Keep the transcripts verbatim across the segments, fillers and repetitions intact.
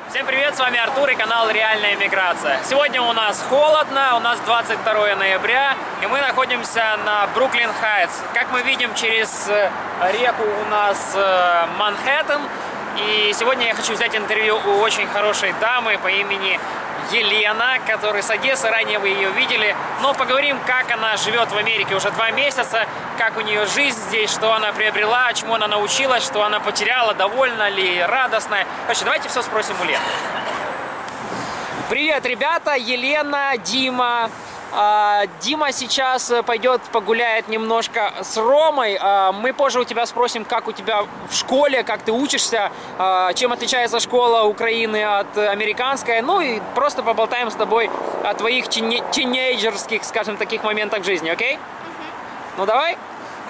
Всем привет, с вами Артур и канал Реальная Миграция. Сегодня у нас холодно, у нас двадцать второе ноября, и мы находимся на Бруклин Хайтс. Как мы видим, через реку у нас Манхэттен. И сегодня я хочу взять интервью у очень хорошей дамы по имени Елена, которая с Одессы, ранее вы ее видели. Но поговорим, как она живет в Америке уже два месяца, как у нее жизнь здесь, что она приобрела, чему она научилась, что она потеряла, довольна ли, радостная. Короче, давайте все спросим у Лены. Привет, ребята, Елена, Дима. Дима сейчас пойдет погуляет немножко с Ромой. Мы позже у тебя спросим, как у тебя в школе, как ты учишься, чем отличается школа Украины от американской. Ну и просто поболтаем с тобой о твоих тинейджерских, скажем, таких моментах в жизни, окей? Угу. Ну давай.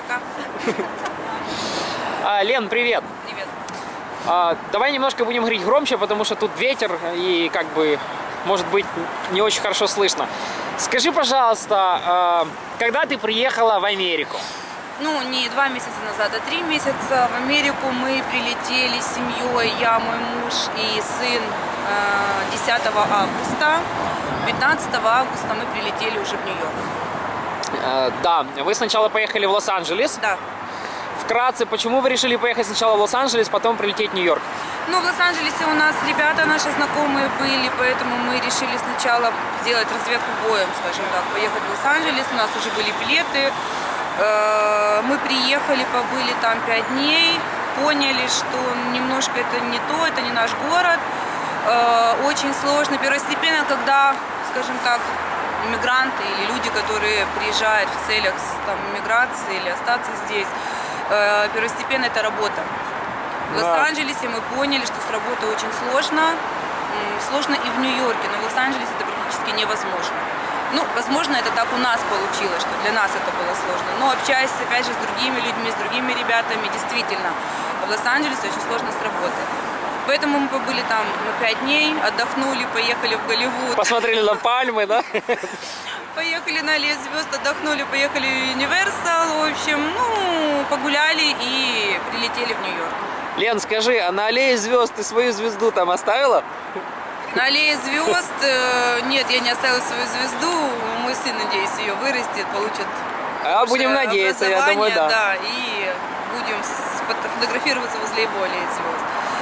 Пока. Лен, привет. Привет. Давай немножко будем говорить громче, потому что тут ветер и как бы, может быть, не очень хорошо слышно. Скажи, пожалуйста, когда ты приехала в Америку? Ну, не два месяца назад, а три месяца. В Америку мы прилетели с семьей, я, мой муж и сын, десятого августа. пятнадцатого августа мы прилетели уже в Нью-Йорк. Да, вы сначала поехали в Лос-Анджелес. Да. Вкратце, почему вы решили поехать сначала в Лос-Анджелес, потом прилететь в Нью-Йорк? Ну, в Лос-Анджелесе у нас ребята наши знакомые были, поэтому мы решили сначала сделать разведку боем, скажем так, поехать в Лос-Анджелес, у нас уже были билеты, мы приехали, побыли там пять дней, поняли, что немножко это не то, это не наш город, очень сложно, первостепенно, когда, скажем так, иммигранты или люди, которые приезжают в целях там, иммиграции или остаться здесь, первостепенно это работа. В Лос-Анджелесе мы поняли, что с работой очень сложно. Сложно и в Нью-Йорке, но в Лос-Анджелесе это практически невозможно. Ну, возможно, это так у нас получилось, что для нас это было сложно. Но общаясь, опять же, с другими людьми, с другими ребятами, действительно, в Лос-Анджелесе очень сложно с работой. Поэтому мы побыли там на пять дней, отдохнули, поехали в Голливуд. Посмотрели на пальмы, да? Поехали на Аллею звезд, отдохнули, поехали в Universal, в общем, ну, погуляли и прилетели в Нью-Йорк. Лен, скажи, а на Аллее звезд ты свою звезду там оставила? На Аллее звезд, э, нет, я не оставила свою звезду, мой сын, надеюсь, ее вырастет, получит а будем надеяться, я думаю, да. Да, и будем фотографироваться возле его Аллеи звезд.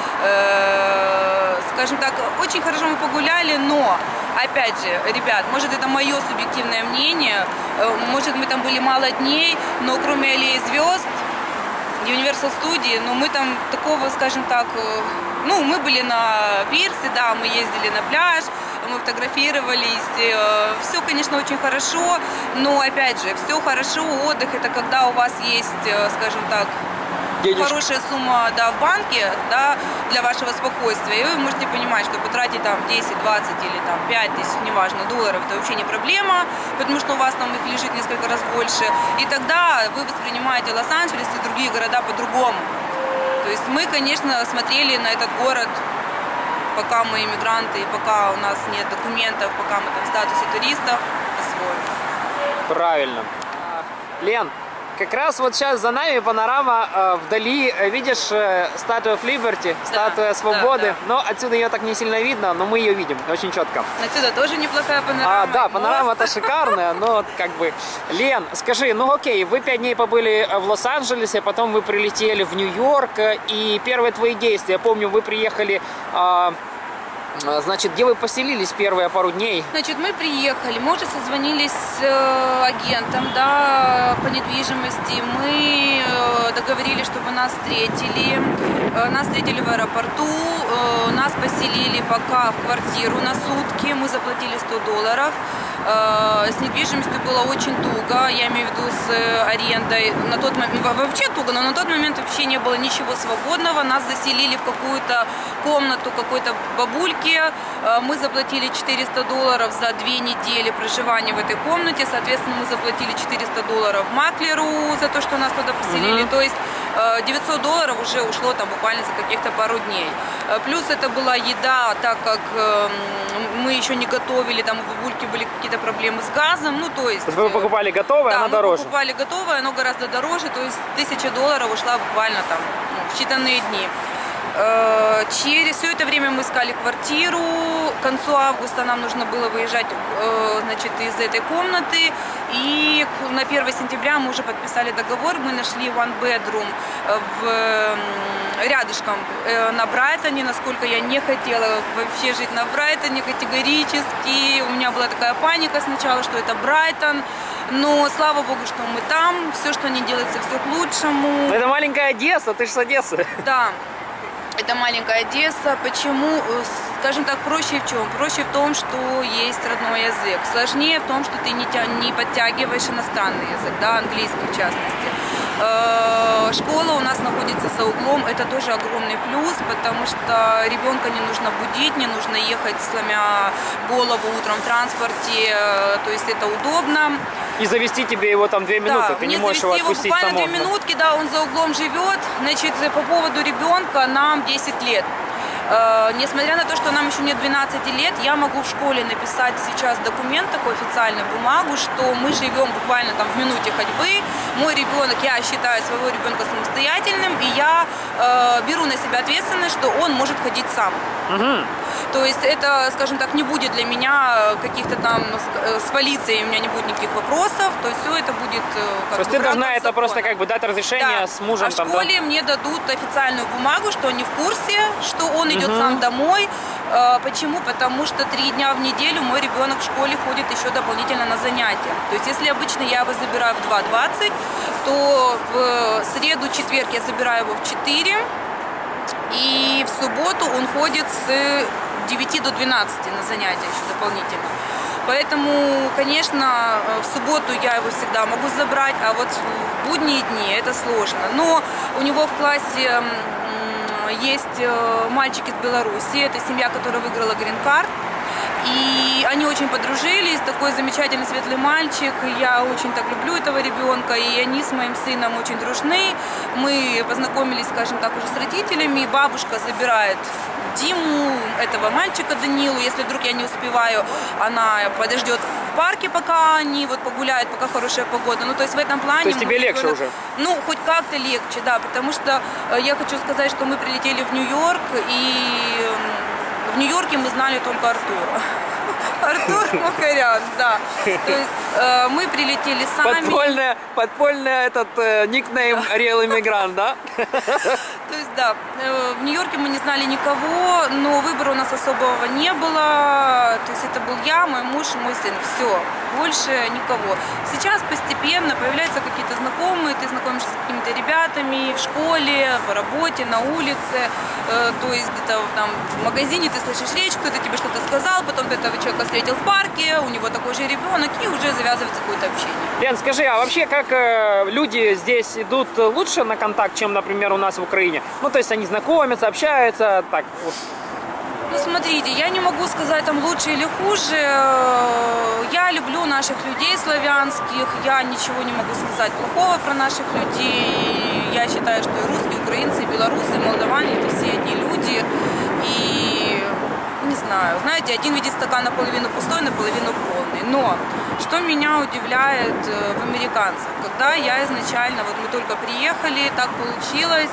Э, скажем так, очень хорошо мы погуляли, но, опять же, ребят, может это мое субъективное мнение, может мы там были мало дней, но кроме Аллеи звезд, Universal Studio, но мы там такого, скажем так, ну, мы были на пирсе, да, мы ездили на пляж, мы фотографировались, все, конечно, очень хорошо, но, опять же, все хорошо, отдых, это когда у вас есть, скажем так, денежки. Хорошая сумма, да, в банке, да, для вашего спокойствия, и вы можете понимать, что потратить там десять, двадцать или там пять тысяч, неважно, долларов, это вообще не проблема, потому что у вас там их лежит несколько раз больше, и тогда вы воспринимаете Лос-Анджелес и другие города по-другому. То есть мы, конечно, смотрели на этот город, пока мы иммигранты, и пока у нас нет документов, пока мы там в статусе туристов, по-своему. Правильно. Лен, как раз вот сейчас за нами панорама, э, вдали, видишь, э, статуя Liberty, да, статуя свободы, да, да. Но отсюда ее так не сильно видно, но мы ее видим очень четко. Отсюда тоже неплохая панорама. А, да, панорама-то шикарная, но как бы... Лен, скажи, ну окей, вы пять дней побыли в Лос-Анджелесе, потом вы прилетели в Нью-Йорк, и первые твои действия, я помню, вы приехали... Э, Значит, где вы поселились первые пару дней? Значит, мы приехали, мы уже созвонились с э, агентом, да, по недвижимости. Мы э, договорились, чтобы нас встретили. Э, нас встретили в аэропорту, э, нас поселили пока в квартиру на сутки. Мы заплатили сто долларов. Э, с недвижимостью было очень туго, я имею в виду с э, арендой. На тот момент, вообще туго, но на тот момент вообще не было ничего свободного. Нас заселили в какую-то комнату какой-то бабульки. Мы заплатили четыреста долларов за две недели проживания в этой комнате. Соответственно, мы заплатили четыреста долларов маклеру за то, что нас туда поселили. Uh-huh. То есть девятьсот долларов уже ушло там буквально за каких-то пару дней. Плюс это была еда, так как мы еще не готовили, там у бабульки были какие-то проблемы с газом. Ну, то есть... Вы покупали готовое, да, оно дороже? мы покупали готовое, оно гораздо дороже. То есть тысяча долларов ушла буквально там ну, в считанные дни. Через все это время мы искали квартиру. К концу августа нам нужно было выезжать, значит, из этой комнаты. И на первое сентября мы уже подписали договор. Мы нашли one bedroom в, рядышком на Брайтоне. Насколько я не хотела вообще жить на Брайтоне категорически. У меня была такая паника сначала, что это Брайтон. Но слава богу, что мы там. Все, что не делается, все к лучшему. Это маленькая Одесса, ты же с Одессы. Да. Это маленькая Одесса. Почему, скажем так, проще в чем? Проще в том, что есть родной язык. Сложнее в том, что ты не, тя... не подтягиваешь иностранный язык, да, английский в частности. Школа у нас находится за углом, это тоже огромный плюс, потому что ребенка не нужно будить, не нужно ехать, сломя голову утром в транспорте, то есть это удобно. И завести тебе его там две минуты, да, ты не можешь его отпустить буквально самому. две минутки, да, он за углом живет. Значит, по поводу ребенка нам десять лет. Э, несмотря на то, что нам еще нет двенадцати лет, я могу в школе написать сейчас документ, такой официальную бумагу, что мы живем буквально там в минуте ходьбы. Мой ребенок, я считаю своего ребенка самостоятельным, и я э, беру на себя ответственность, что он может ходить сам. Угу. То есть это, скажем так, не будет для меня каких-то там с полицией, у меня не будет никаких вопросов, то есть все это будет как То есть бы ты должна это просто как бы дать разрешение, да, с мужем. А в там, школе да? мне дадут официальную бумагу, что они в курсе, что он идет угу. сам домой. Почему? Потому что три дня в неделю мой ребенок в школе ходит еще дополнительно на занятия. То есть если обычно я его забираю в два двадцать, то в среду, четверг я забираю его в четыре. И в субботу он ходит с девяти до двенадцати на занятия еще дополнительно. Поэтому, конечно, в субботу я его всегда могу забрать, а вот в будние дни это сложно. Но у него в классе есть мальчик из Беларуси, это семья, которая выиграла грин-карт. И они очень подружились, такой замечательный светлый мальчик, я очень так люблю этого ребенка, и они с моим сыном очень дружны. Мы познакомились, скажем так, уже с родителями, бабушка забирает Диму, этого мальчика Данилу, если вдруг я не успеваю, она подождет в парке, пока они вот погуляют, пока хорошая погода. Ну, то есть в этом плане... То есть тебе легче ребенок, уже? Ну, хоть как-то легче, да, потому что я хочу сказать, что мы прилетели в Нью-Йорк, и в Нью-Йорке мы знали только Артура. Артур Махарян, да. То есть э, мы прилетели сами. Подпольная, подпольная этот э, никнейм Real Immigrant, да? То есть, да, э, в Нью-Йорке мы не знали никого, но выбора у нас особого не было. То есть это был я, мой муж и мой сын. Все, больше никого. Сейчас постепенно появляются какие-то знакомые, ты знакомишься с какими-то ребятами в школе, по работе, на улице. Э, то есть где-то там в магазине ты слышишь речь, кто-то тебе что-то сказал, потом ты этого человека встретил в парке, у него такой же ребенок, и уже завязывается какое-то общение. Лен, скажи, а вообще как э, люди здесь идут лучше на контакт, чем, например, у нас в Украине? Ну, то есть они знакомятся, общаются, так вот. Ну, смотрите, я не могу сказать там лучше или хуже. Я люблю наших людей славянских, я ничего не могу сказать плохого про наших людей. Я считаю, что и русские, украинцы, и белорусы, и молдаване, это все одни люди. И не знаю, знаете, один видит стакан наполовину пустой, наполовину полный. Но что меня удивляет в американцах, когда я изначально, вот мы только приехали, так получилось,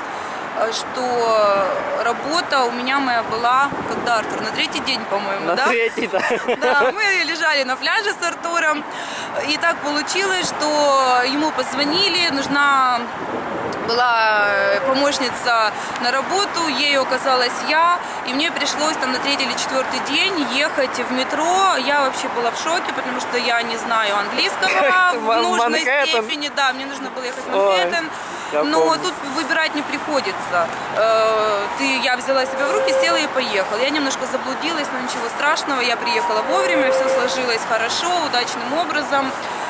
что работа у меня моя была, когда, Артур, на третий день, по-моему, на да? На третий, да. Да, мы лежали на пляже с Артуром, и так получилось, что ему позвонили, нужна была помощница на работу, ею оказалась я, и мне пришлось там на третий или четвертый день ехать в метро. Я вообще была в шоке, потому что я не знаю английского в нужной степени. Да, мне нужно было ехать в Манхэттен, но тут выбирать не приходится. Ты, я взяла себя в руки, села и поехала. Я немножко заблудилась, но ничего страшного, я приехала вовремя, все сложилось хорошо, удачным образом.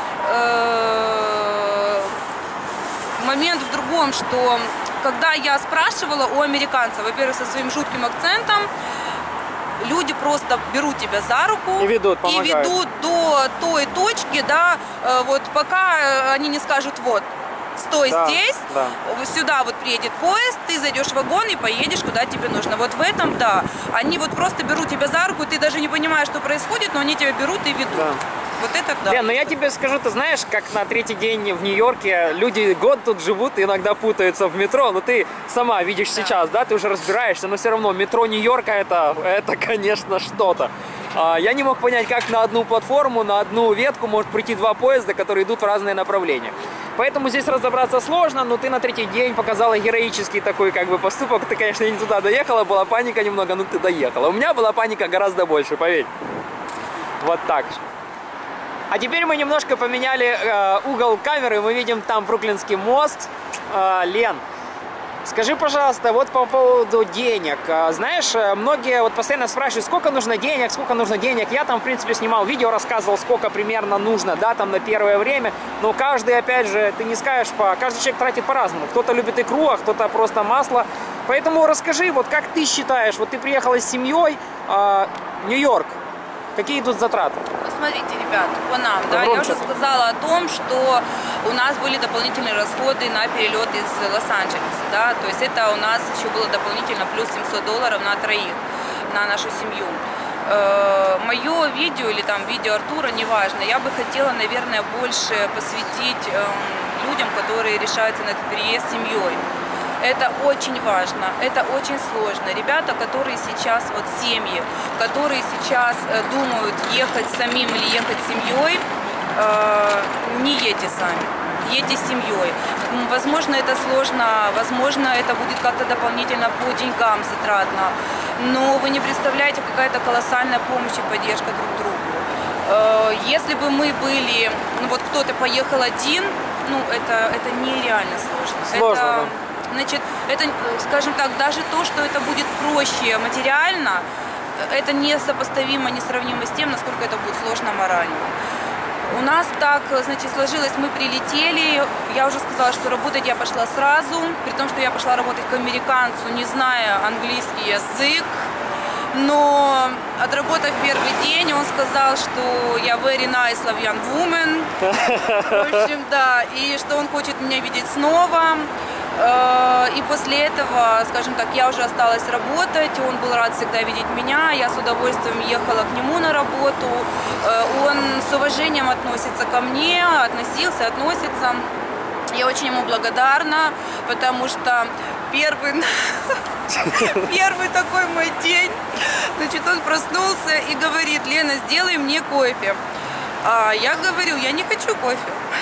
Момент в другом, что когда я спрашивала у американцев, во-первых, со своим жутким акцентом, люди просто берут тебя за руку и ведут, и ведут до той точки, да, вот пока они не скажут, вот, стой да, здесь, да. Сюда вот приедет поезд, ты зайдешь в вагон и поедешь, куда тебе нужно. Вот в этом, да, они вот просто берут тебя за руку, ты даже не понимаешь, что происходит, но они тебя берут и ведут. Да. Вот это да. Лен, ну я тебе скажу, ты знаешь, как на третий день в Нью-Йорке люди год тут живут и иногда путаются в метро, но ты сама видишь да. сейчас, да, ты уже разбираешься, но все равно метро Нью-Йорка это, это, конечно, что-то. Я не мог понять, как на одну платформу, на одну ветку может прийти два поезда, которые идут в разные направления. Поэтому здесь разобраться сложно, но ты на третий день показала героический такой как бы поступок. Ты, конечно, не туда доехала, была паника немного, но ты доехала. У меня была паника гораздо больше, поверь. Вот так же. А теперь мы немножко поменяли э, угол камеры, мы видим там Бруклинский мост. Э, Лен, скажи, пожалуйста, вот по поводу денег. Знаешь, многие вот постоянно спрашивают, сколько нужно денег, сколько нужно денег. Я там, в принципе, снимал видео, рассказывал, сколько примерно нужно, да, там на первое время. Но каждый, опять же, ты не скажешь, по... каждый человек тратит по-разному. Кто-то любит икру, а кто-то просто масло. Поэтому расскажи, вот как ты считаешь, вот ты приехала с семьей э, в Нью-Йорк. Какие идут затраты? Смотрите, ребят, по нам, да, я уже сказала о том, что у нас были дополнительные расходы на перелет из Лос-Анджелеса, да, то есть это у нас еще было дополнительно плюс семьсот долларов на троих, на нашу семью. Э, мое видео или там видео Артура, неважно, я бы хотела, наверное, больше посвятить э, людям, которые решаются на этот переезд с семьей. Это очень важно, это очень сложно. Ребята, которые сейчас, вот семьи, которые сейчас э, думают, ехать самим или ехать с семьей, э, не едьте сами, едьте с семьей. Возможно, это сложно, возможно, это будет как-то дополнительно по деньгам затратно, но вы не представляете, какая-то колоссальная помощь и поддержка друг другу. Э, если бы мы были, ну вот кто-то поехал один, ну это, это нереально сложно. Сложно, это, да. Значит, это, скажем так, даже то, что это будет проще материально, это не сопоставимо, не сравнимо с тем, насколько это будет сложно морально. У нас так, значит, сложилось, мы прилетели, я уже сказала, что работать я пошла сразу, при том, что я пошла работать к американцу, не зная английский язык. Но отработав первый день, он сказал, что я very nice Slavian woman. В общем, да, и что он хочет меня видеть снова. И после этого, скажем так, я уже осталась работать, он был рад всегда видеть меня, я с удовольствием ехала к нему на работу, он с уважением относится ко мне, относился, относится. Я очень ему благодарна, потому что первый, первый такой мой день, значит, он проснулся и говорит: Лена, сделай мне кофе. А я говорю: я не хочу кофе.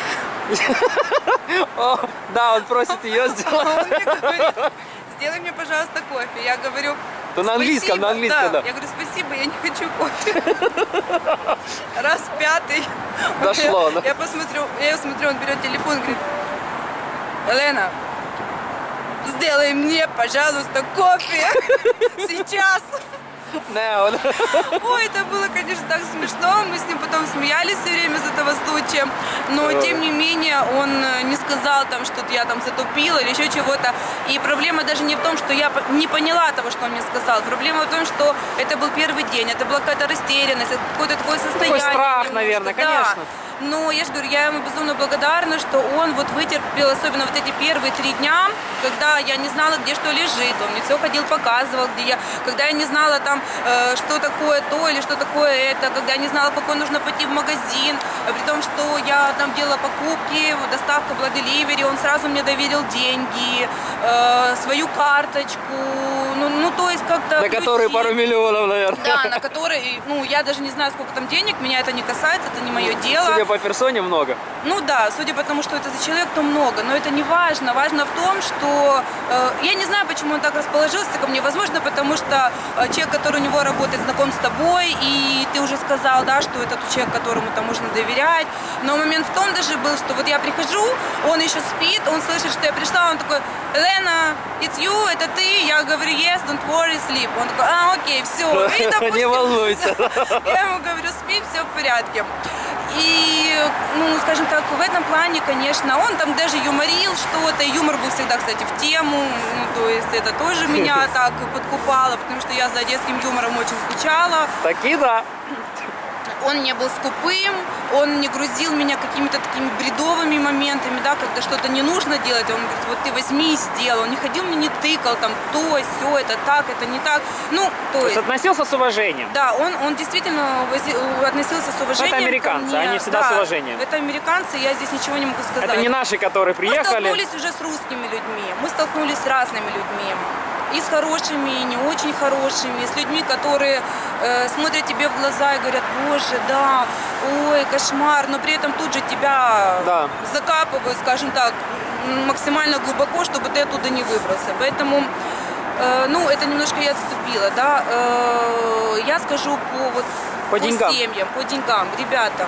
О, да, он просит ее сделать. Он мне говорит: сделай мне, пожалуйста, кофе. Я говорю: то на английском, на английском, да. Я говорю: спасибо, я не хочу кофе. Раз пятый. Дошло, да? Я посмотрю, я смотрю, он берет телефон и говорит: Елена, сделай мне, пожалуйста, кофе. Сейчас. No. Ой, это было, конечно, так смешно. Мы с ним потом смеялись все время из этого случая. Но, тем не менее, он не сказал, там, что я там затупила или еще чего-то. И проблема даже не в том, что я не поняла того, что он мне сказал. Проблема в том, что это был первый день, это была какая-то растерянность, какое-то такое состояние. Такой страх, наверное, да. конечно. Но я же говорю, я ему безумно благодарна, что он вот вытерпел, особенно вот эти первые три дня, когда я не знала, где что лежит. Он мне все ходил, показывал, где я, когда я не знала там, э, что такое то или что такое это, когда я не знала, какой нужно пойти в магазин, при том, что я там делала покупки, доставка была деливери, он сразу мне доверил деньги, э, свою карточку, ну, ну то есть как-то... На которые пару миллионов, наверное. Да, на которые, ну, я даже не знаю, сколько там денег, меня это не касается, это не мое дело. Судя по персоне, много. Ну да, судя по тому, что это за человек, то много, но это не важно. Важно в том, что э, я не знаю, почему он так расположился ко мне. Возможно, потому что э, человек, который у него работает, знаком с тобой, и ты уже сказал, да, что это тот человек, которому там можно доверять. Но момент в том даже был, что вот я прихожу, он еще спит, он слышит, что я пришла, он такой: Елена, it's you, это ты? Я говорю: yes, don't worry, sleep. Он такой: а, окей, все. И, допустим, не волнуйся. Я ему говорю: спи, все в порядке. И, ну, скажем так, в этом плане, конечно, он там даже юморил что-то. Юмор был всегда, кстати, в тему. Ну, то есть это тоже меня так подкупало, потому что я за детским юмором очень скучала. Таки да. он не был скупым, он не грузил меня какими-то такими бредовыми моментами, да, когда что-то не нужно делать, он говорит, вот ты возьми и сделай, он не ходил, мне не тыкал, там, то, сё, это так, это не так, ну, то, То есть... есть относился с уважением? Да, он, он действительно вози... относился с уважением. Это американцы, ко мне. они всегда да, с уважением. Это американцы, я здесь ничего не могу сказать. Это не наши, которые Мы приехали? столкнулись уже с русскими людьми, мы столкнулись с разными людьми. И с хорошими, и не очень хорошими, и с людьми, которые э, смотрят тебе в глаза и говорят, боже, да, ой, кошмар, но при этом тут же тебя Да. закапывают, скажем так, максимально глубоко, чтобы ты оттуда не выбрался. Поэтому, э, ну, это немножко я отступила, да. Э, я скажу по, вот, По по деньгам. семьям, по деньгам, ребята,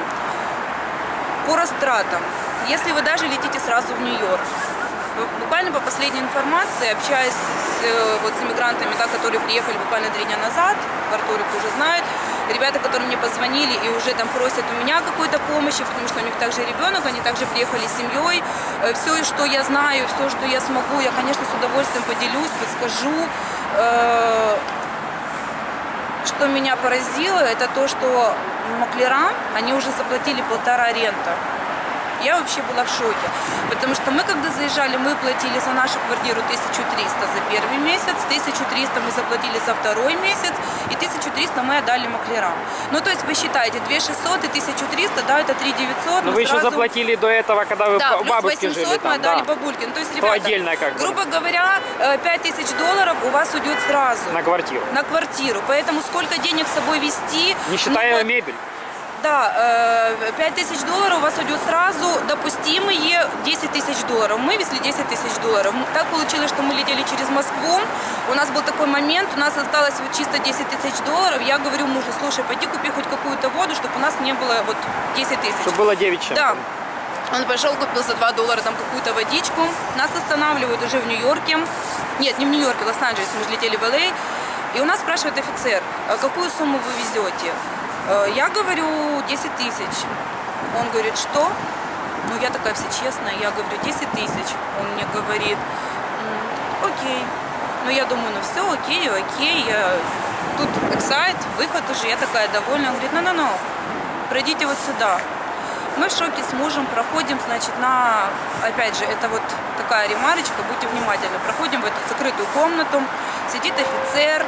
по растратам. Если вы даже летите сразу в Нью-Йорк, буквально по последней информации, общаясь с, э, вот, с иммигрантами, да, которые приехали буквально три дня назад, Артурик уже знает, ребята, которые мне позвонили и уже там просят у меня какой-то помощи, потому что у них также ребенок, они также приехали с семьей. Э, все, что я знаю, все, что я смогу, я, конечно, с удовольствием поделюсь, подскажу. Э, что меня поразило, это то, что маклерам, они уже заплатили полтора рента. Я вообще была в шоке, потому что мы, когда заезжали, мы платили за нашу квартиру тысячу триста за первый месяц, тысячу триста мы заплатили за второй месяц, и тысячу триста мы отдали маклерам. Ну, то есть, вы считаете, две тысячи шестьсот и тысяча триста, да, это три тысячи девятьсот. Но вы сразу... еще заплатили до этого, когда вы да, у бабушки плюс жили восемьсот там. мы отдали Да. бабульке. Ну, то есть, ребята, отдельно как бы. грубо говоря, пять тысяч долларов у вас уйдет сразу. На квартиру. На квартиру. Поэтому сколько денег с собой вести? Не считая ну, вот, мебель. Да, пять тысяч долларов у вас уйдет сразу, допустимые десять тысяч долларов. Мы везли десять тысяч долларов. Так получилось, что мы летели через Москву. У нас был такой момент, у нас осталось вот чисто десять тысяч долларов. Я говорю мужу, слушай, пойди купи хоть какую-то воду, чтобы у нас не было вот десять тысяч. Чтобы было девять чем. Да. Он пошел, купил за два доллара там какую-то водичку. Нас останавливают уже в Нью-Йорке. Нет, не в Нью-Йорке, в Лос-Анджелесе. Мы же летели в Эл Эй. И у нас спрашивает офицер, какую сумму вы везете? Я говорю, десять тысяч. Он говорит, что? Ну, я такая вся честная, я говорю, десять тысяч. Он мне говорит, окей. Ну, я думаю, ну все, окей, окей. Я... Тут эксайт, выход уже, я такая довольна. Он говорит, ну-ну-ну, пройдите вот сюда. Мы в шоке с мужем проходим, значит, на, опять же, это вот такая ремарочка, будьте внимательны. Проходим в эту закрытую комнату, сидит офицер.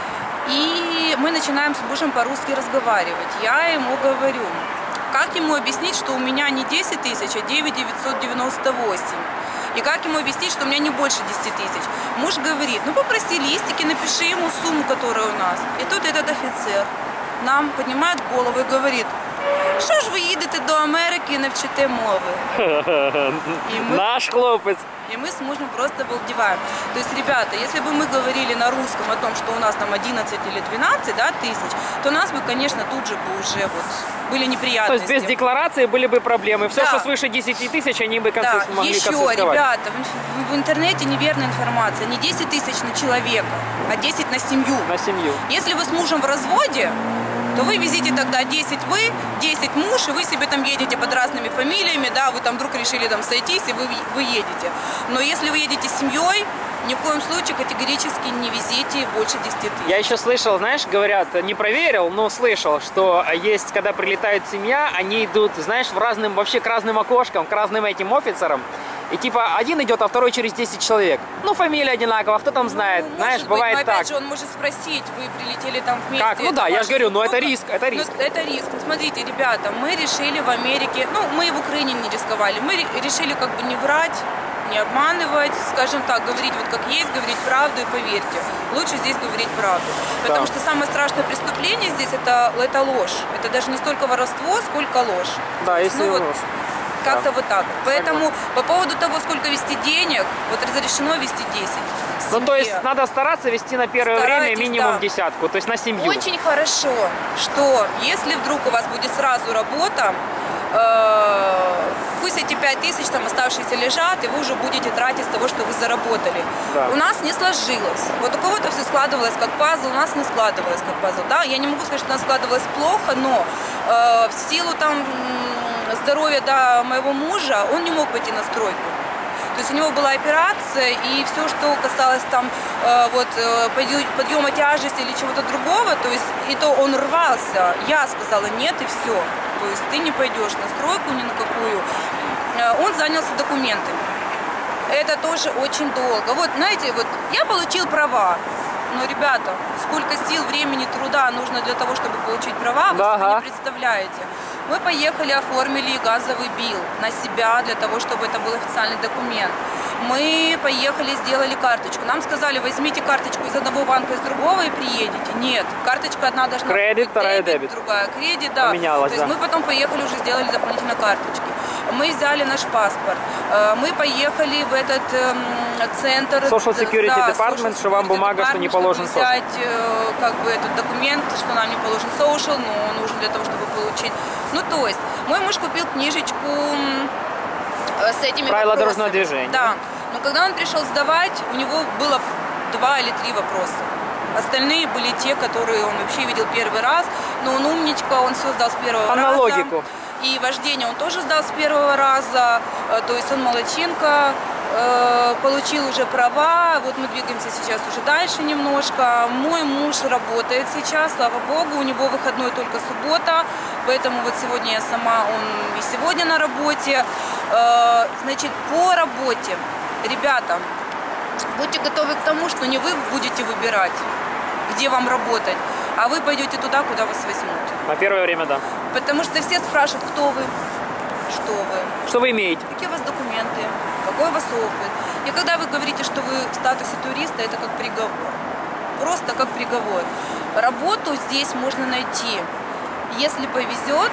И мы начинаем с мужем по-русски разговаривать. Я ему говорю, как ему объяснить, что у меня не десять тысяч, а девять тысяч девятьсот девяносто восемь. И как ему объяснить, что у меня не больше десяти тысяч. Муж говорит, ну попроси листики, напиши ему сумму, которая у нас. И тут этот офицер нам поднимает голову и говорит, що ж ви їдете до Америки і навчите мови? И мы... Наш хлопец. И мы с мужем просто обалдеваем. То есть, ребята, если бы мы говорили на русском о том, что у нас там одиннадцать или двенадцать, да, тысяч, то у нас бы, конечно, тут же бы уже вот были неприятности. То есть без декларации были бы проблемы. Все, да. что свыше десяти тысяч, они бы конфис... да. могли Еще, конфисковать. ребята, в, в интернете неверная информация. Не десять тысяч на человека, а десять на семью. На семью. Если вы с мужем в разводе, то вы везите тогда десять вы, десять муж, и вы себе там едете под разными фамилиями, да, вы там вдруг решили там сойтись, и вы, вы едете. Но если вы едете с семьей, ни в коем случае категорически не везите больше десяти тысяч. Я еще слышал, знаешь, говорят, не проверил, но слышал, что есть, когда прилетает семья, они идут, знаешь, в разным, вообще к разным окошкам, к разным этим офицерам. И типа один идет, а второй через десять человек. Ну, фамилия одинаковая, кто там знает. Ну, знаешь, быть, бывает но опять так. же, он может спросить, вы прилетели там вместе. Как? Ну да, я же говорю, но это риск, это риск. Ну, это риск. Смотрите, ребята, мы решили в Америке, ну, мы в Украине не рисковали, мы решили как бы не врать, не обманывать, скажем так, говорить вот как есть, говорить правду, и поверьте, лучше здесь говорить правду. Потому да. что самое страшное преступление здесь это, это ложь. Это даже не столько воровство, сколько ложь. Да, если ну, вот, ложь. как-то Да. вот так. Поэтому по поводу того, сколько вести денег, вот разрешено вести десять. Ну, то есть надо стараться вести на первое Старайтесь, время минимум да. десятку, то есть на семью. Очень хорошо, что если вдруг у вас будет сразу работа, э, пусть эти пять тысяч там оставшиеся лежат, и вы уже будете тратить с того, что вы заработали. Да. У нас не сложилось. Вот у кого-то все складывалось как пазл, у нас не складывалось как пазл. Да, я не могу сказать, что у нас складывалось плохо, но э, в силу там здоровья, да, моего мужа, он не мог пойти на стройку. То есть у него была операция, и все, что касалось там э, вот, э, подъема тяжести или чего-то другого, то есть и то он рвался. Я сказала нет, и все. То есть ты не пойдешь на стройку ни на какую. Э, он занялся документами. Это тоже очень долго. Вот, знаете, вот я получил права. Но, ребята, сколько сил, времени, труда нужно для того, чтобы получить права, вы да, себе ага. не представляете. Мы поехали, оформили газовый билл на себя, для того, чтобы это был официальный документ. Мы поехали, сделали карточку. Нам сказали, возьмите карточку из одного банка, из другого и приедете. Нет, карточка одна должна быть кредит, вторая дебет. другая кредит, да. Поменялось, То есть да. мы потом поехали, уже сделали дополнительно карточки. Мы взяли наш паспорт. Мы поехали в этот эм, центр. Social Security да, Department, Social что вам Security бумага, что не положен чтобы взять э, как бы этот документ, что нам не положен social, но он нужен для того, чтобы получить. Ну, то есть, мой муж купил книжечку э, с этими правила вопросами. дорожного движения. Да. Но когда он пришел сдавать, у него было два или три вопроса. Остальные были те, которые он вообще видел первый раз. Но он умничка, он все сдал с первого а раза. на логику? И вождение он тоже сдал с первого раза. То есть он молодчинка. Получил уже права, вот мы двигаемся сейчас уже дальше немножко. Мой муж работает сейчас, слава богу, у него выходной только суббота, поэтому вот сегодня я сама, он и сегодня на работе. Значит, по работе, ребята, будьте готовы к тому, что не вы будете выбирать, где вам работать, а вы пойдете туда, куда вас возьмут. На первое время, да. Потому что все спрашивают, кто вы, что вы. Что вы имеете? Какие у вас документы? Какой у вас опыт? И когда вы говорите, что вы в статусе туриста, это как приговор. Просто как приговор. Работу здесь можно найти, если повезет,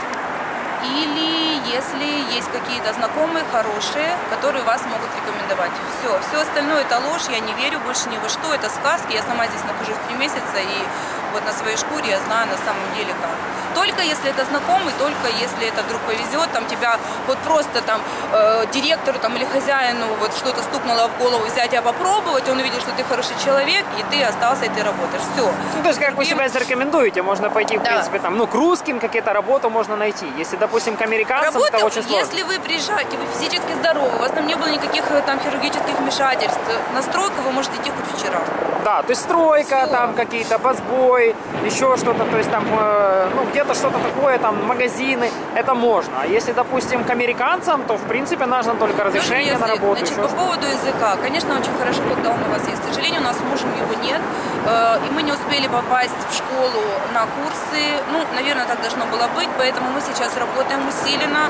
или если есть какие-то знакомые, хорошие, которые вас могут рекомендовать. Все. Все остальное это ложь, я не верю больше ни во что, это сказки. Я сама здесь нахожусь три месяца, и вот на своей шкуре я знаю на самом деле как. Только если это знакомый, только если это вдруг повезет, там тебя вот просто там э, директору там, или хозяину вот что-то стукнуло в голову, взять тебя попробовать, он увидел, что ты хороший человек, и ты остался, и ты работаешь. Все. Ну, то есть, как вы себя зарекомендуете, можно пойти, в Да. принципе, там, ну, к русским какие-то работу можно найти. Если, допустим, к американцам, Работа, это очень сложно. если вы приезжаете, вы физически здоровы, у вас там не было никаких там хирургических вмешательств, на стройку вы можете идти хоть вчера. Да, то есть стройка, Всё. там какие-то базбой, еще что-то, то есть там, э, ну, где-то что-то такое, там, магазины, это можно. А если, допустим, к американцам, то, в принципе, нужно только разрешение на Язык. работу. Значит, еще по что-то. поводу языка, конечно, очень хорошо, когда он у вас есть. К сожалению, у нас с мужем его нет, э, и мы не успели попасть в школу на курсы. Ну, наверное, так должно было быть, поэтому мы сейчас работаем усиленно.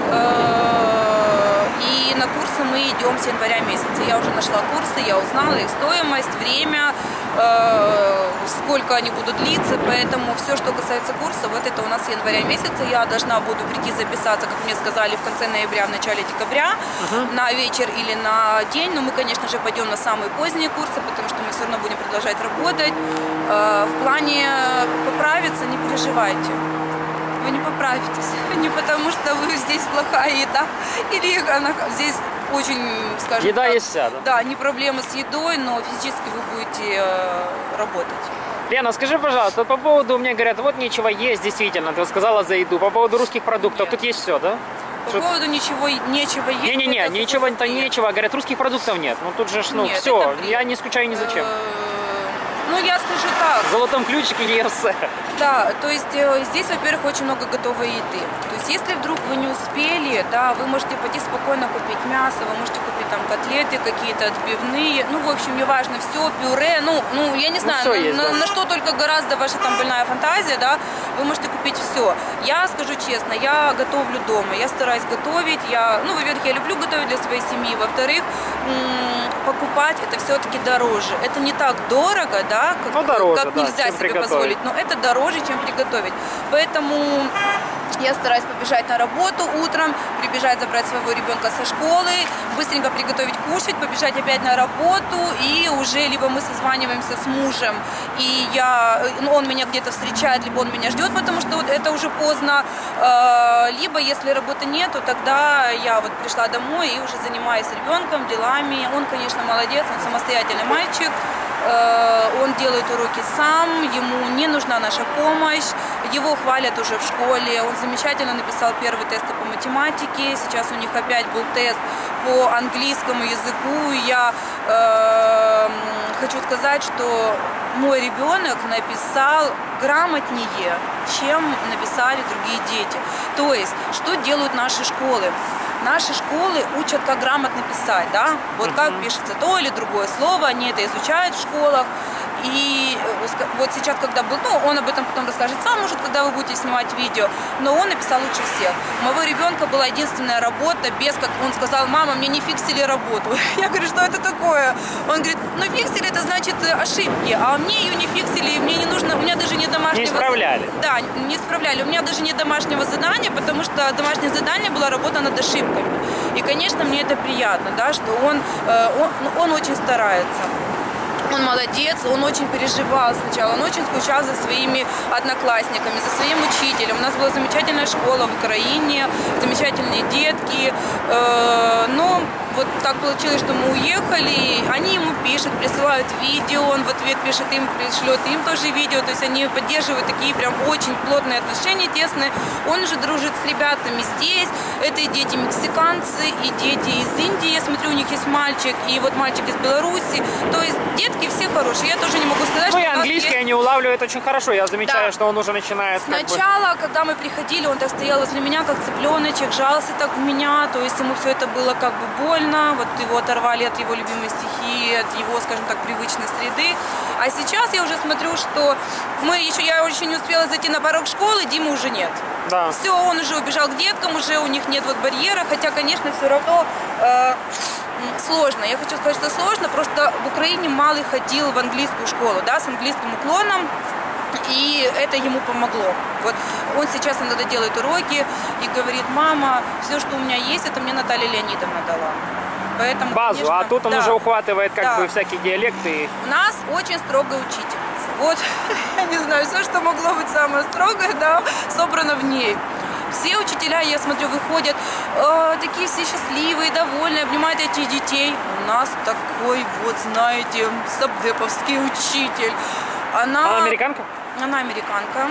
Э, и на курсы мы идем с января месяца. Я уже нашла курсы, я узнала их стоимость, время, э, сколько они будут длиться, поэтому все, что касается курса, вот это у нас с января месяца. Я должна буду прийти записаться, как мне сказали, в конце ноября, в начале декабря, uh-huh. на вечер или на день. Но мы, конечно же, пойдем на самые поздние курсы, потому что мы все равно будем продолжать работать. Э, в плане поправиться, не переживайте. Вы не поправитесь. Не потому, что вы здесь плохая еда, или она здесь очень, скажем Еда так, есть вся, да? Да, не проблема с едой, но физически вы будете э, работать. Лена, скажи, пожалуйста, по поводу, мне говорят, вот нечего есть, действительно, ты сказала за еду. По поводу русских продуктов, Нет. тут есть все, да? По Что... поводу ничего, нечего есть. Не-не-не, это ничего-то нет. нечего. Говорят, русских продуктов нет. Ну тут же, ж, ну Нет, все, это бред. я не скучаю ни зачем. Э, Ну, я скажу так. В золотом ключике и ЕФС. Да, то есть э, здесь, во-первых, очень много готовой еды. То есть если вдруг вы не успели, да, вы можете пойти спокойно купить мясо, вы можете купить там котлеты какие-то отбивные, ну, в общем, неважно, все, пюре, ну, ну я не знаю, все на, есть, на, да. на что только гораздо ваша там больная фантазия, да, вы можете купить все. Я скажу честно, я готовлю дома, я стараюсь готовить, я, ну, во-первых, я люблю готовить для своей семьи, во-вторых, м- покупать это все-таки дороже. Это не так дорого, да, как, ну, дороже, как да, нельзя чем себе приготовить. позволить, но это дороже, чем приготовить. Поэтому я стараюсь побежать на работу утром, прибежать забрать своего ребенка со школы, быстренько приготовить кушать, побежать опять на работу, и уже либо мы созваниваемся с мужем, и я, ну, он меня где-то встречает, либо он меня ждет, потому что вот это уже поздно, либо если работы нету, тогда я вот пришла домой и уже занимаюсь ребенком, делами. Он, конечно, молодец, он самостоятельный мальчик. Он делает уроки сам, ему не нужна наша помощь, его хвалят уже в школе, он замечательно написал первый тест по математике, сейчас у них опять был тест по английскому языку, и я э, хочу сказать, что мой ребенок написал грамотнее, чем написали другие дети. То есть, что делают наши школы? Наши школы учат, как грамотно писать, да? Вот как пишется то или другое слово, они это изучают в школах. И вот сейчас, когда был, ну, он об этом потом расскажет сам, может, когда вы будете снимать видео, но он написал лучше всех. У моего ребенка была единственная работа, без, как он сказал, мама, мне не фиксили работу. Я говорю, что это такое? Он говорит, ну, фиксили, это значит ошибки, а мне ее не фиксили, мне не нужно, у меня даже нет домашнего... Не исправляли? Да, не исправляли. У меня даже нет домашнего задания, потому что домашнее задание была работа над ошибками. И, конечно, мне это приятно, да, что он, он, он очень старается. Он молодец, он очень переживал сначала, он очень скучал за своими одноклассниками, за своим учителем. У нас была замечательная школа в Украине, замечательные детки. Но вот так получилось, что мы уехали, они ему пишут, присылают видео, он в ответ пишет им, пришлет им тоже видео. То есть они поддерживают такие прям очень плотные отношения, тесные. Он уже дружит с ребятами здесь. Это и дети мексиканцы, и дети из Индии. Я смотрю, у них есть мальчик, и вот мальчик из Беларуси. То есть детки все хорошие. Я тоже не могу сказать, ну, что... Ну и английский есть... они улавливают очень хорошо. Я замечаю, да. Что он уже начинает... Сначала, как бы... когда мы приходили, он так стоял возле меня, как цыпленочек, жался так в меня. То есть ему все это было как бы больно. Вот его оторвали от его любимой стихии, от его, скажем так, привычной среды. А сейчас я уже смотрю, что мы еще, я еще не успела зайти на порог школы, Димы уже нет. Да. Все, он уже убежал к деткам, уже у них нет вот барьера. Хотя, конечно, все равно... Э Сложно. Я хочу сказать, что сложно. Просто в Украине малый ходил в английскую школу, да, с английским уклоном, и это ему помогло. Вот он сейчас иногда делает уроки и говорит, мама, все, что у меня есть, это мне Наталья Леонидовна дала. Поэтому, базу, конечно, а тут он да, уже ухватывает как да. бы всякие диалекты. У нас очень строгая учительница. Вот, я не знаю, все, что могло быть самое строгое, да, собрано в ней. Все учителя, я смотрю, выходят э, такие все счастливые, довольные, обнимают этих детей. У нас такой вот, знаете, сабдеповский учитель. Она, она американка? Она американка.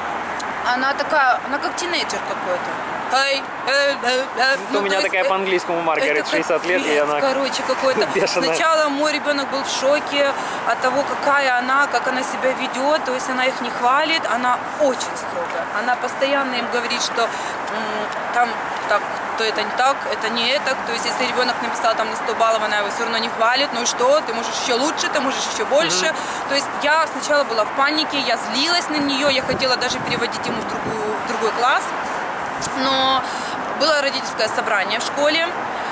Она такая, она как тинейджер какой-то. Hey, hey, hey, hey. Ну, у меня такая есть, по-английскому Маргарет, шестьдесят лет, и она короче, какой-то. Сначала мой ребенок был в шоке от того, какая она, как она себя ведет, то есть она их не хвалит, она очень строгая. Она постоянно им говорит, что там так, то это не так, это не это. То есть если ребенок написал там на сто баллов, она его все равно не хвалит, ну и что, ты можешь еще лучше, ты можешь еще больше. Mm-hmm. То есть я сначала была в панике, я злилась на нее, я хотела даже переводить ему в, другую, в другой класс. Но было родительское собрание в школе.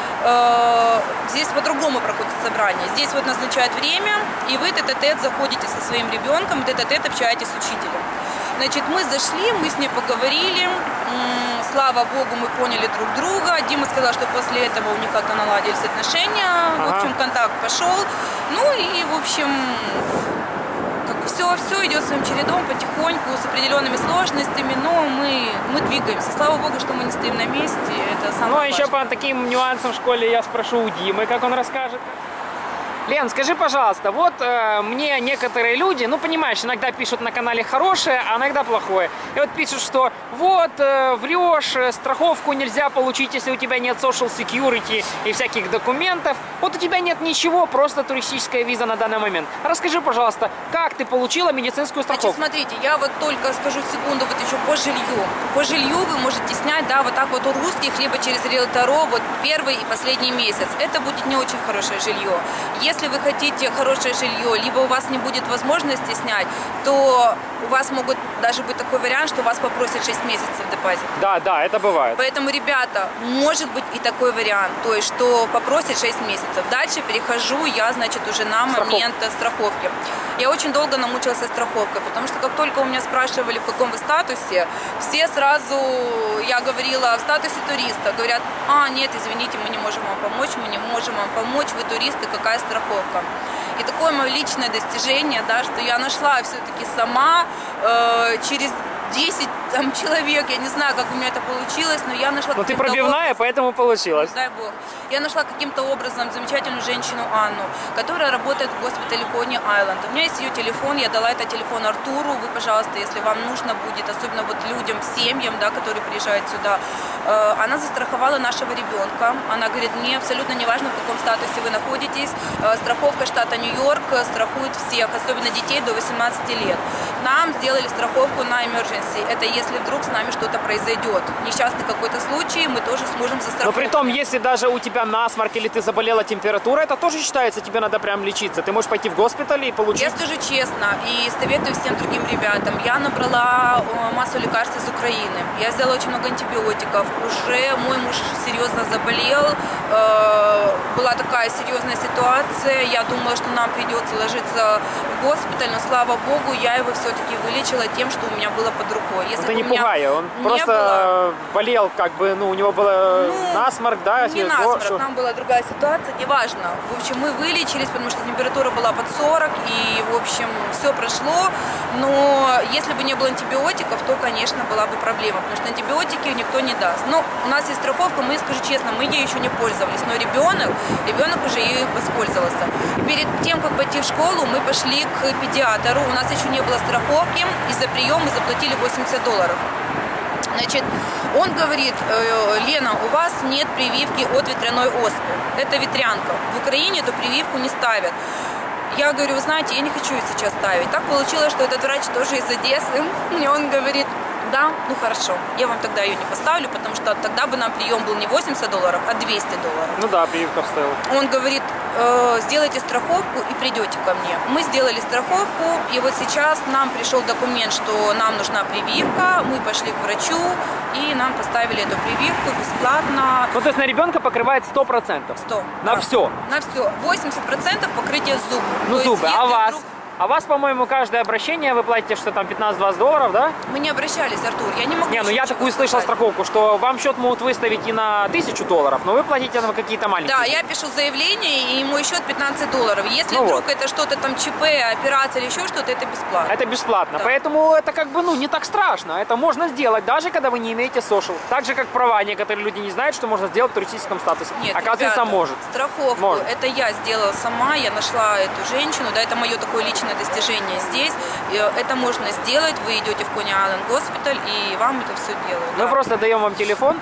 Здесь по-другому проходит собрание. Здесь вот назначают время, и вы тет-а-тет заходите со своим ребенком, и тет-а-тет общаетесь с учителем. Значит, мы зашли, мы с ней поговорили. Слава богу, мы поняли друг друга. Дима сказал, что после этого у них как-то наладились отношения. Ага. В общем, контакт пошел. Ну и, в общем... Все, все идет своим чередом, потихоньку, с определенными сложностями, но мы, мы двигаемся. Слава богу, что мы не стоим на месте, это самое Ну, а важное. еще по таким нюансам в школе я спрошу у Димы, как он расскажет. Лен, скажи, пожалуйста, вот э, мне некоторые люди, ну, понимаешь, иногда пишут на канале хорошее, а иногда плохое. И вот пишут, что вот, э, врешь, страховку нельзя получить, если у тебя нет social security и всяких документов. Вот у тебя нет ничего, просто туристическая виза на данный момент. Расскажи, пожалуйста, как ты получила медицинскую страховку? Значит, смотрите, я вот только скажу секунду, вот еще по жилью. По жилью вы можете снять, да, вот так вот у русских, либо через риэлторов, вот первый и последний месяц. Это будет не очень хорошее жилье. Если вы хотите хорошее жилье, либо у вас не будет возможности снять, то у вас могут даже быть такой вариант, что вас попросят шесть месяцев депозит. Да, да, это бывает. Поэтому, ребята, может быть и такой вариант, то есть, что попросят шесть месяцев. Дальше перехожу я, значит, уже на момент страховки. Я очень долго намучилась со страховкой, потому что как только у меня спрашивали, в каком вы статусе, все сразу, я говорила, в статусе туриста. Говорят, а, нет, извините, мы не можем вам помочь, мы не можем вам помочь, вы туристы, какая страховка. И такое мое личное достижение, да, что я нашла все-таки сама э, через десять там, человек, я не знаю, как у меня это получилось, но я нашла... Но ты пробивная, образом, поэтому получилось. Дай бог. Я нашла каким-то образом замечательную женщину Анну, которая работает в госпитале Кони Айленд. У меня есть ее телефон, я дала этот телефон Артуру. Вы, пожалуйста, если вам нужно будет, особенно вот людям, семьям, да, которые приезжают сюда, э, она застраховала нашего ребенка. Она говорит, мне абсолютно не важно, в каком статусе вы находитесь. Э, страховка штата Нью-Йорк страхует всех, особенно детей до восемнадцати лет. Нам сделали страховку на emergency. Это если вдруг с нами что-то произойдет. Несчастный какой-то случай, мы тоже сможем застраховать. Но при том, если даже у тебя насморк или ты заболела температура, это тоже считается, тебе надо прям лечиться. Ты можешь пойти в госпиталь и получить... Я скажу честно, и советую всем другим ребятам. Я набрала массу лекарств из Украины. Я взяла очень много антибиотиков. Уже мой муж серьезно заболел. Была такая серьезная ситуация. Я думала, что нам придется ложиться в госпиталь, но слава богу, я его все-таки вылечила тем, что у меня было под рукой. Если это не меня... пугай, он не просто было... болел, как бы, ну, у него было ну, насморк, да? Не насморк, что... там была другая ситуация, неважно. В общем, мы вылечились, потому что температура была под сорок, и, в общем, все прошло. Но если бы не было антибиотиков, то, конечно, была бы проблема, потому что антибиотики никто не даст. Но у нас есть страховка, мы, скажу честно, мы ей еще не пользовались, но ребенок, ребенок уже ею воспользовался. Перед тем, как пойти в школу, мы пошли к педиатру, у нас еще не было страховки, и за прием мы заплатили восемьдесят долларов. Значит, он говорит, Лена, у вас нет прививки от ветряной оспы. Это ветрянка. В Украине эту прививку не ставят. Я говорю, вы знаете, я не хочу ее сейчас ставить. Так получилось, что этот врач тоже из Одессы. И он говорит, да, ну хорошо, я вам тогда ее не поставлю, потому что тогда бы нам прием был не восемьдесят долларов, а двести долларов. Ну да, прививка стоила. Он говорит, э, сделайте страховку и придете ко мне. Мы сделали страховку, и вот сейчас нам пришел документ, что нам нужна прививка, мы пошли к врачу, и нам поставили эту прививку бесплатно. Ну то есть на ребенка покрывает сто процентов? сто. На да. все? На все. восемьдесят процентов покрытие зубов. Ну то зубы, есть, а вас? Вдруг... А вас, по-моему, каждое обращение вы платите, что там пятнадцать-двадцать долларов, да? Мы не обращались, Артур, я не могу... Не, ну я такую слышал страховку, что вам счет могут выставить и на тысячу долларов, но вы платите на какие-то маленькие. Да, я пишу заявление, и мой счет пятнадцать долларов. Если ну вдруг вот. это что-то там ЧП, операция или еще что-то, это бесплатно. Это бесплатно, да. Поэтому это как бы, ну, не так страшно. Это можно сделать, даже когда вы не имеете social. Так же, как права, некоторые люди не знают, что можно сделать в туристическом статусе. Нет, оказывается, ребята, может. Страховку, может. Это я сделала сама, я нашла эту женщину, да, это мое такое личное достижение здесь. Это можно сделать, вы идете в Кони Айленд госпиталь, и вам это все делают. Мы да. просто даем вам телефон,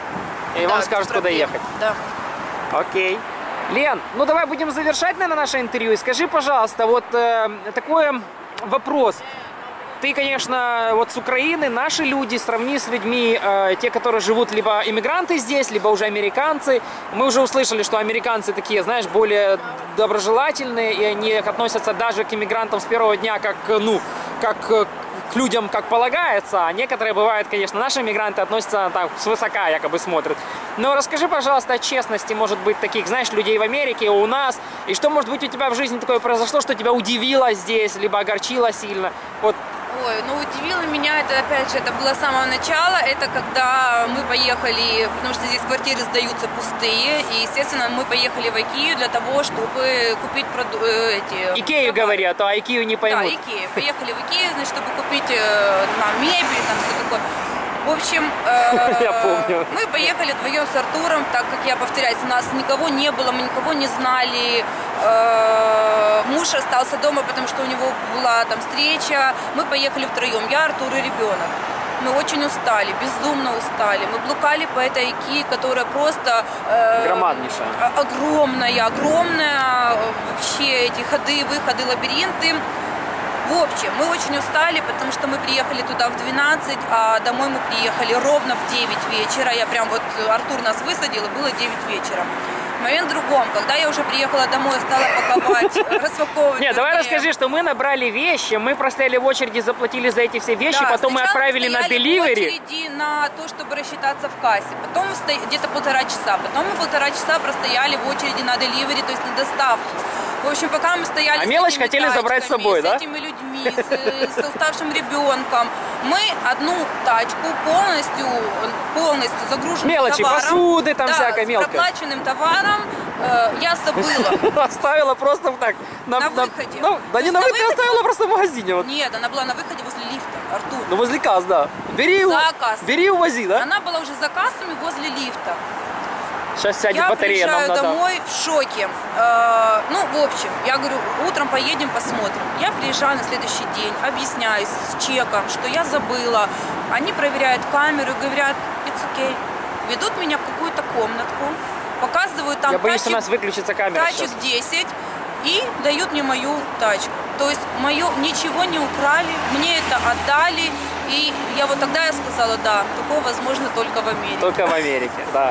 и да, вам скажут, куда ехать. Да. Окей. Лен, ну давай будем завершать, наверное, наше интервью. И скажи, пожалуйста, вот э, такой вопрос. Ты, конечно, вот с Украины, наши люди, сравни с людьми, э, те, которые живут, либо иммигранты здесь, либо уже американцы. Мы уже услышали, что американцы такие, знаешь, более доброжелательные, и они относятся даже к иммигрантам с первого дня, как, ну, как к людям, как полагается. А некоторые бывают, конечно, наши иммигранты относятся так, свысока, якобы смотрят. Но расскажи, пожалуйста, о честности, может быть, таких, знаешь, людей в Америке, у нас. И что, может быть, у тебя в жизни такое произошло, что тебя удивило здесь, либо огорчило сильно? Вот. Ой, ну удивило меня это, опять же, это было с самого начала, это когда мы поехали, потому что здесь квартиры сдаются пустые, и, естественно, мы поехали в Икею для того, чтобы купить проду- эти... Икею говорят, а Икею не поймут. Да, Икею. Поехали в Икею, значит, чтобы купить э, на мебель, там все такое. В общем, э, я помню. Мы поехали вдвоем с Артуром, так как я повторяюсь, у нас никого не было, мы никого не знали. Э, муж остался дома, потому что у него была там встреча. Мы поехали втроем, я, Артур и ребенок. Мы очень устали, безумно устали. Мы блукали по этой Икее, которая просто... Э, громаднейшая. Огромная, огромная. Вообще эти ходы, выходы, лабиринты. В общем, мы очень устали, потому что мы приехали туда в двенадцать, а домой мы приехали ровно в девять вечера. Я прям вот, Артур нас высадил, и было девять вечера. Момент в другом, когда я уже приехала домой, стала паковать, распаковывать. Нет, давай расскажи, что мы набрали вещи, мы простояли в очереди, заплатили за эти все вещи, да, потом мы отправили на деливери. в очереди на то, чтобы рассчитаться в кассе. Потом где-то полтора часа. Потом мы полтора часа простояли в очереди на деливери, то есть на доставку. В общем, пока мы стояли а с мелочь этими хотели забрать с собой, с да? этими людьми, с, с уставшим ребенком, мы одну тачку полностью, полностью загруженную мелочи, товаром, посуды там да, всякое с мелкое. проплаченным товаром э, я забыла. Оставила просто так. На выходе. Ну, да не на выходе, оставила просто в магазине. Нет, она была на выходе возле лифта. Артур. Ну возле касс, да. Бери его, За кассой. бери и увози, да? Она была уже за кассами возле лифта. Сейчас сядет Я батарея, нам приезжаю надо. домой в шоке. Э, ну, в общем, я говорю, утром поедем, посмотрим. Я приезжаю на следующий день, объясняюсь с чеком, что я забыла. Они проверяют камеру, говорят, it's okay. Ведут меня в какую-то комнатку, показывают там Я боюсь, у тачек, нас выключится камера тачек сейчас. десять и дают мне мою тачку. То есть мою ничего не украли, мне это отдали. И я вот тогда я сказала, да, такое возможно только в Америке. Только в Америке, да.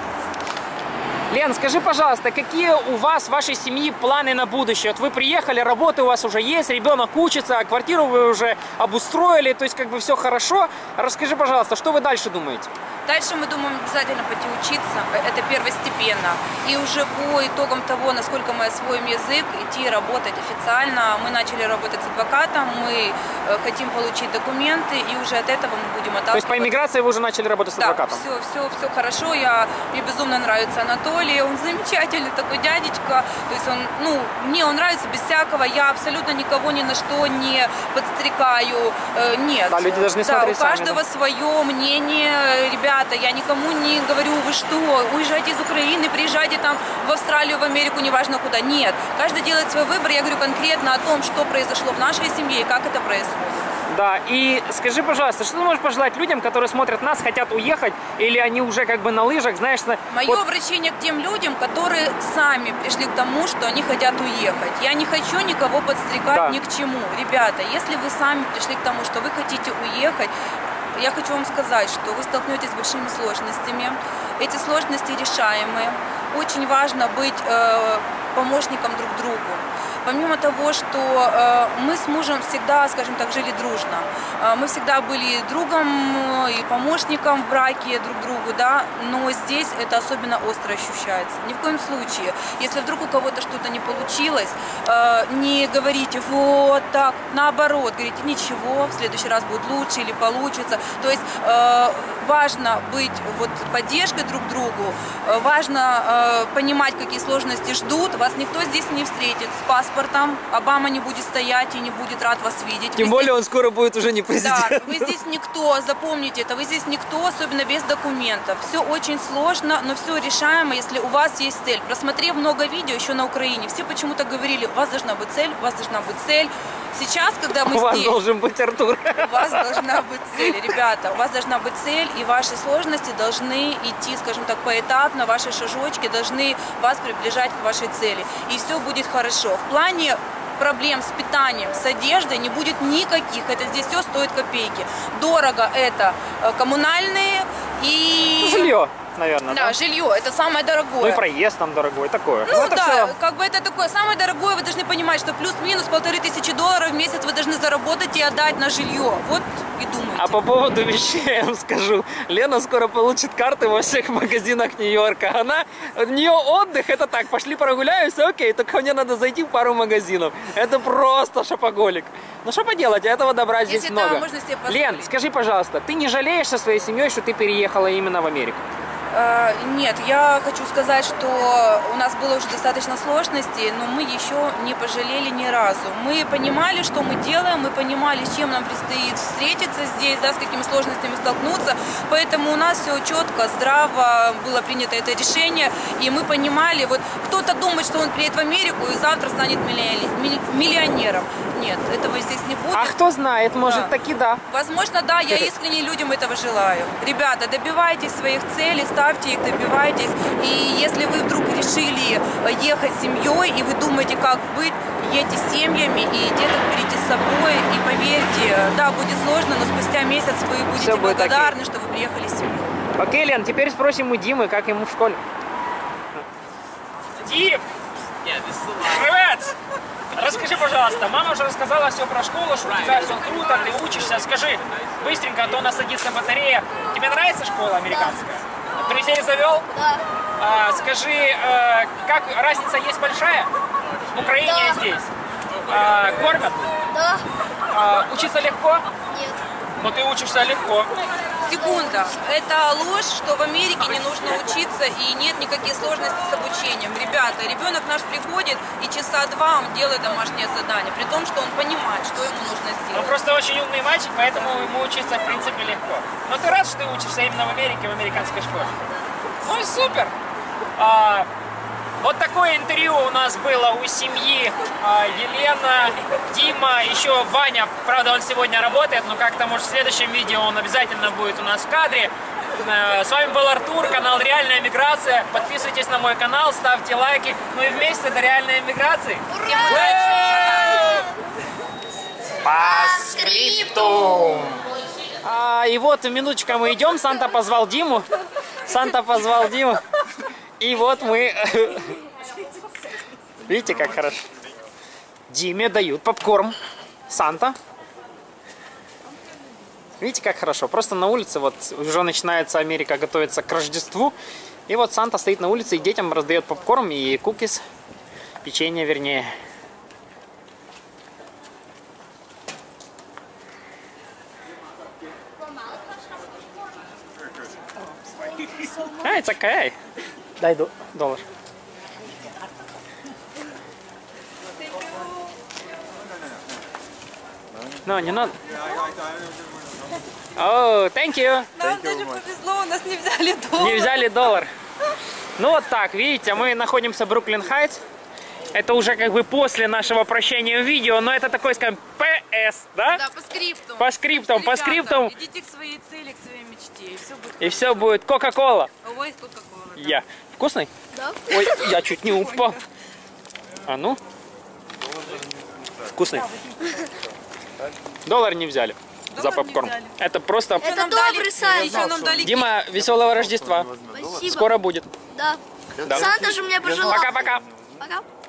Лен, скажи, пожалуйста, какие у вас, вашей семьи, планы на будущее? Вот вы приехали, работа у вас уже есть, ребенок учится, квартиру вы уже обустроили, то есть как бы все хорошо. Расскажи, пожалуйста, что вы дальше думаете? Дальше мы думаем обязательно пойти учиться, это первостепенно. И уже по итогам того, насколько мы освоим язык, идти работать официально. Мы начали работать с адвокатом, мы хотим получить документы, и уже от этого мы будем отталкиваться. То есть по иммиграции вы уже начали работать с Да, адвокатом? все, все, все хорошо. Я, мне безумно нравится Анатолий, он замечательный такой дядечка. То есть он, ну, мне он нравится без всякого, я абсолютно никого ни на что не подстрекаю. Э, нет. Да, люди должны да, смотреть у каждого сами, да. свое мнение, ребята. Я никому не говорю, вы что, уезжайте из Украины, приезжайте там в Австралию, в Америку, неважно куда. Нет. Каждый делает свой выбор. Я говорю конкретно о том, что произошло в нашей семье и как это происходит. Да, и скажи, пожалуйста, что ты можешь пожелать людям, которые смотрят нас, хотят уехать, или они уже как бы на лыжах, знаешь... На... Мое вот... обращение к тем людям, которые сами пришли к тому, что они хотят уехать. Я не хочу никого подстрекать Да. ни к чему. Ребята, если вы сами пришли к тому, что вы хотите уехать, я хочу вам сказать, что вы столкнетесь с большими сложностями. Эти сложности решаемые. Очень важно быть э, помощником друг другу. Помимо того, что э, мы с мужем всегда, скажем так, жили дружно. Э, мы всегда были другом и помощником в браке друг другу, да, но здесь это особенно остро ощущается. Ни в коем случае, если вдруг у кого-то что-то не получилось, э, не говорите вот так, наоборот, говорите ничего, в следующий раз будет лучше или получится. То есть э, важно быть вот поддержкой друг другу, э, важно э, понимать, какие сложности ждут, вас никто здесь не встретит с паспортом. Обама не будет стоять и не будет рад вас видеть. Тем вы более здесь... он скоро будет уже не президент. Да, вы здесь никто, запомните это, вы здесь никто, особенно без документов. Все очень сложно, но все решаемо, если у вас есть цель. Просмотрев много видео еще на Украине, все почему-то говорили, у вас должна быть цель, у вас должна быть цель. Сейчас, когда мы У вас здесь... должен быть Артур. У вас должна быть цель, ребята, у вас должна быть цель, и ваши сложности должны идти, скажем так, поэтапно, ваши шажочки должны вас приближать к вашей цели. И все будет хорошо. В плане проблем с питанием, с одеждой не будет никаких. Это здесь все стоит копейки. Дорого это коммунальные и... Жилье, наверное, Да, да? жилье, это самое дорогое. Ну и проезд там дорогой, такое. Ну это да, всё. как бы это такое, самое дорогое, вы должны понимать, что плюс-минус полторы тысячи долларов в месяц вы должны заработать и отдать на жилье. Вот и думайте. А по поводу вещей я вам скажу. Лена скоро получит карты во всех магазинах Нью-Йорка. Она, у нее отдых, это так, пошли прогуляемся, окей, только мне надо зайти в пару магазинов. Это просто шопоголик. Ну что поделать, этого добра здесь Если много. да, можно себе позволить. Лен, скажи, пожалуйста, ты не жалеешь со своей семьей, что ты переехала именно в Америку? Э, Нет, я хочу сказать, что у нас было уже достаточно сложностей, но мы еще не пожалели ни разу. Мы понимали, что мы делаем, мы понимали, с чем нам предстоит встретиться здесь, да, с какими сложностями столкнуться. Поэтому у нас все четко, здраво было принято это решение, и мы понимали, вот кто-то думает, что он приедет в Америку и завтра станет миллионером. Нет, этого здесь не будет. А кто знает, может Да. таки да. Возможно, да, я искренне людям этого желаю. Ребята, добивайтесь своих целей, ставьте их, добивайтесь. И если вы вдруг решили ехать с семьей, и вы думаете, как быть, едьте с семьями, и деток берите с собой. И поверьте, да, будет сложно, но спустя месяц вы будете Всё будет благодарны, что вы приехали с семьей. Окей, Лен, теперь спросим у Димы, как ему в школе. Дим! Привет! Расскажи, пожалуйста, мама уже рассказала все про школу, что у тебя все круто, ты учишься. Скажи быстренько, а то у нас садится батарея. Тебе нравится школа американская? Друзей завел? Да. А, скажи, э, как разница есть большая? В Украине Да. и здесь? А, кормят? Да. А, учиться легко? Нет. Но ты учишься легко. Секунда. Это ложь, что в Америке не нужно учиться и нет никаких сложностей с обучением. Ребята, ребенок наш приходит и часа два он делает домашнее задание, при том, что он понимает, что ему нужно Он сделать. просто очень умный мальчик, поэтому ему учиться в принципе легко. Но ты рад, что ты учишься именно в Америке, в американской школе? Ну и супер! А, вот такое интервью у нас было у семьи а, Елена, Дима, еще Ваня. Правда, он сегодня работает, но как-то, может, в следующем видео он обязательно будет у нас в кадре. С вами был Артур, канал Реальная Миграция. Подписывайтесь на мой канал, ставьте лайки. Ну и вместе до реальной миграции. Всем удачи! По скрипту! А, и вот, минуточка, мы идем, Санта позвал Диму. Санта позвал Диму. И вот мы... Видите, как хорошо. Диме дают попкорн. Санта. Видите, как хорошо. Просто на улице, вот уже начинается Америка, готовится к Рождеству. И вот Санта стоит на улице и детям раздает попкорн и кукис. Печенье, вернее. А, it's okay. Дай до- доллар. No, не надо. О, thank you. Нам даже повезло, у нас не взяли доллар. Не взяли доллар. Ну вот так, видите, мы находимся в Бруклин Хайтс. Это уже как бы после нашего прощения в видео, но это такой, скажем, пэ эс, да? Да, по скрипту. По скриптам, по Ребята, скриптам. идите к своей цели, к своей мечте, и все будет. И все будет Кока-Кола. Ой, Кока-Кола. Да. Я. Вкусный? Да. Ой, я чуть не упал. А ну? Вкусный. Доллар не взяли за Доллар не попкорн. взяли. Это просто... Еще Это нам дали- добрый сайт. еще нам дали Дима, веселого Рождества. Спасибо. Скоро будет. Да. Да. Санта же мне пожелал. Пока-пока. Пока.